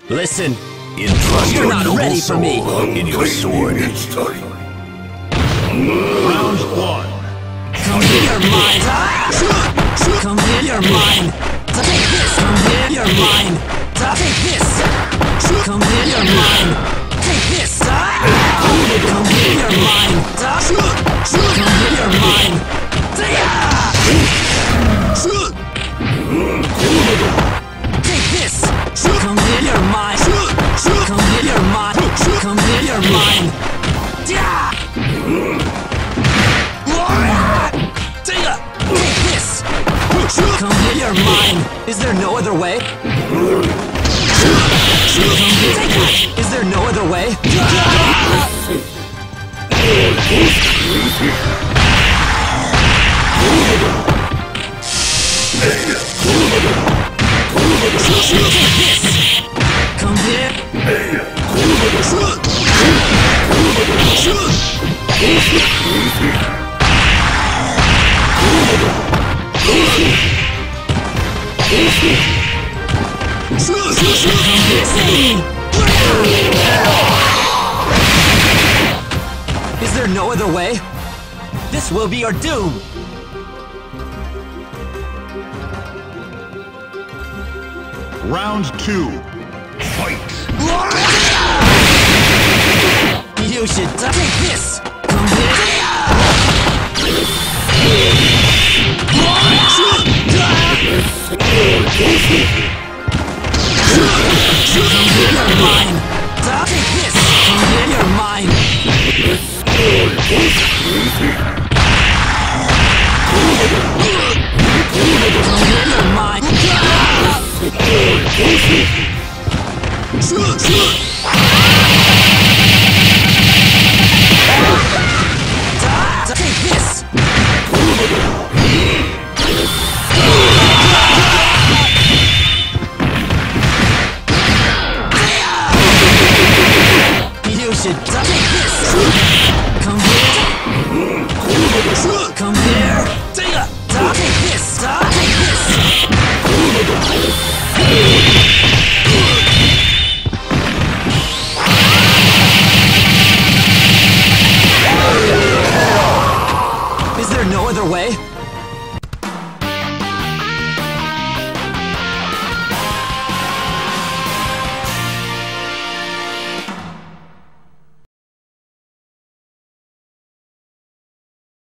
Listen, Entrust you're your not noble ready for soul me. in your sword. Round one. Come here, your mind. Come here, your mind. Take this. Come here, your mind. Take this. Come here, your mind. Take this. Come here, your mind. Come here, your mind. Take this. Come here, your mind. Come here, your mind. Come here, your mind. Take this! Come here, your mind! Is there no other way? Take that! Is there no other way? Take this! Come here! Is there no other way? This will be our doom! Round two. Fight. You should take this! Come here! Come here, your mind! Take this! Come here, your mind! Come here, your mind!